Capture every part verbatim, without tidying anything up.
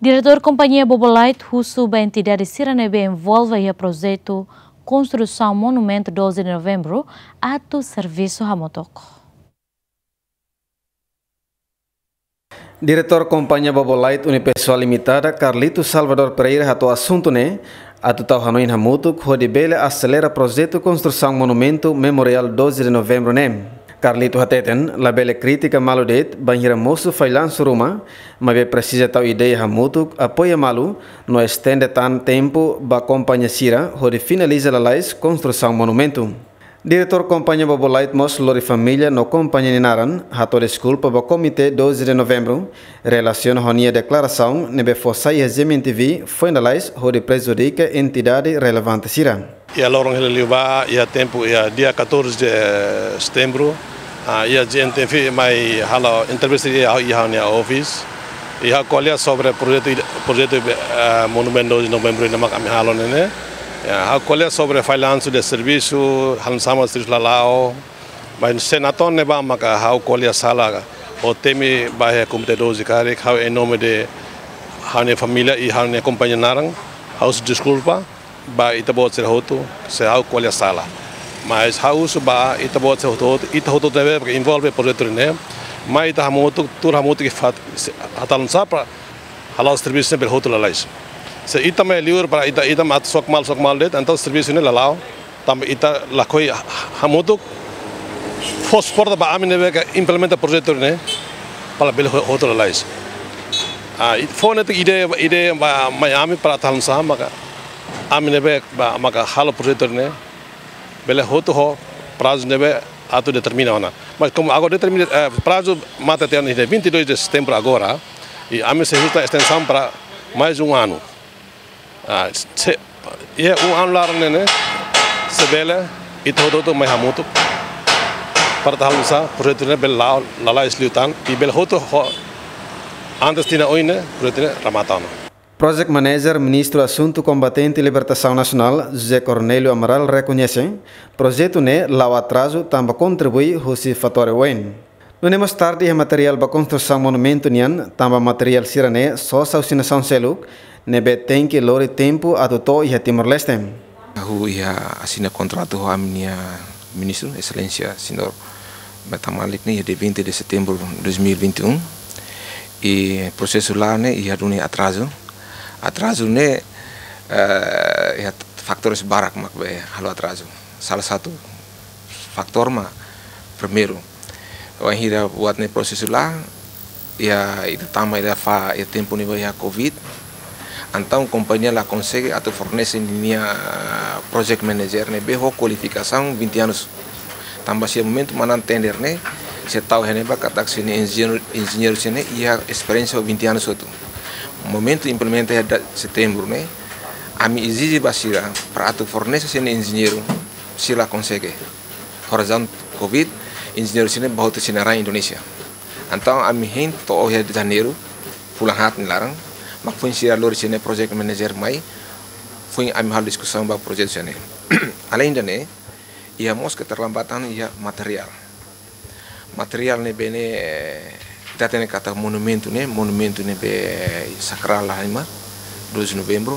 Diretor Companhia Bobolite, Russo, a entidade Siranebe envolve o projeto Construção Monumento doze de novembro, ato serviço Hamotok. Diretor Companhia Bobolite Unipessoal Limitada, Carlito Salvador Pereira, ato assunto né, ato tau Hanoin Hamutuk, Rodibele acelera projeto Construção Monumento Memorial doze de novembro né. Carlito Hateten, labele crítica maludet, banhira moço failan suruma, mas precisa tal ideia hamutuk, apoia malu, no estende tan tempo ba companhia Sira, onde finaliza a lais construção monumento. Diretor Companhia Bobolite Mos Lori Família no Companhia Ninaran, hato desculpa ba Comitê doze de novembro, relaciona com a declaração, nebe fossai T V, foi na lais, onde prejudica entidade relevante Sira. E a lorong heliuba, e a tempo, e a dia quatorze de setembro, e a gente fez mais hala entrevista e a minha office e a colher sobre o projeto projeto monumento doze de novembro na kami halo nene a colher sobre finance de serviço han sama serviço lalao mas senator ne ba maka ha colher sala o temi ba comitê doze kare ha em nome de a minha família e a minha companhia narang house desculpa ba itabot ser hoto se ha colher sala mas house ba itabot se hoto ita hoto deve porque envolve projeto né mas ita hamoto tur hamoto que fat hatalan sapra halal serviço sempre hoto lalais se ita me liur para ita ita mat sok mal sok mal det então serviço né lalao tam ita lakoi hamoto fosfor ba amine be implementa projeto né para bel hoto lalais ah fone te ideia ideia ba Miami para talan sa maka amine be ba maka halo projeto né bele hoto ho prazo nebe ato determina, mas como agora determina eh, prazo mata até vinte e dois de setembro agora e a minha se extensão para mais um ano. Ah, se é um ano lá né, se bele e todo todo mais muito para tal usa projeto né bele lá lá lá eslutan e bele hoto ho antes tinha oine projeto ramatano. Project Manager, Ministro Assunto Combatente e Libertação Nacional, José Cornélio Amaral, reconhece o projeto né, lá o atraso, também contribui para o fator uen. No mais tarde, o material para construção monumento nian, também material sirané, só a usinação seluk, nebe tem que lore tempo adotou e a Timor-Leste. Eu ia assinar contrato com a minha ministro, Excelência Senhor Betamalik, de vinte de setembro de dois mil e vinte e um, e o processo lá né, ia dar atraso. Atraso ne uh, ya faktores barak mak be halo atraso. Salah satu faktor ma primeiro o hira buat ne proseso lá ya itu tama ida fa ya tempo ni ya covid então companhia lá consegue ato fornece minha project manager ne be ho qualificação vinte anos tambah sia momento manan tender ne se tau hene ba katak sini engineer engineer sini ia experiência vinte anos itu momento implementa de setembro né a mi exige basira para atu fornece sini engenheiro se lá consegue horizon covid engenheiro sini bahu tu sini orang Indonesia então a mi hen to oh ya de janeiro pulang hat nilarang mak fun sira lor sini project manager mai fun a mi hal discussão ba projeto sini além da né ia mos keterlambatan ia material material ne bene kita tem kata monumento né monumento né be sacral lá ima doze de novembro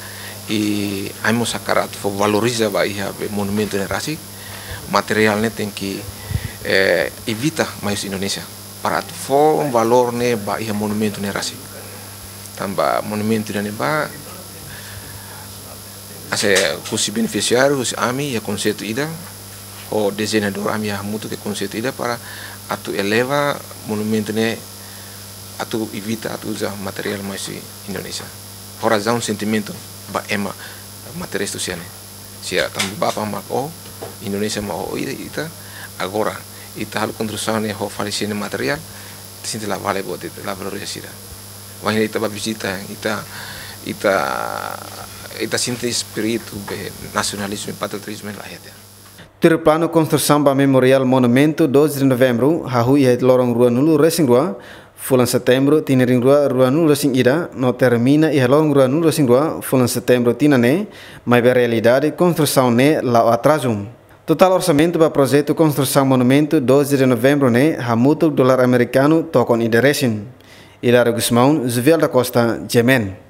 e amo sacrat for valoriza ba ia be monumento né rasi material né tem que eh, evita mais Indonesia para for um valor né ba ia monumento né rasi tambah monumento né ba ase kusi beneficiário kusi ami ya conceito ida o desenhador ami ya muito que conceito ida para atu eleva monumento ne atu evita atu usa material mais Indonesia. Horazão sentimento ba ema material itu siane. Sia tambah bapa mak oh Indonesia mau oh ita agora ita hal construção ne ho falecine material sinti la vale buat itu la valorisasi. Wahina ita ba visita ita ita ita sinti espírito be nacionalismo e patriotismo lá ya. Ter plano construção para memorial monumento doze de novembro, hahu ia lorong rua nulu racing rua, fulan setembro tinering rua rua nulu racing ida, no termina ia lorong rua nulu racing rua, fulan setembro tina ne, mas a realidade construção ne lá atraso. Total orçamento para projeto construção monumento doze de novembro ne, hamutuk dolar americano tokon ida racing. Hilário Gusmão, Zuvel da Costa, Jemen.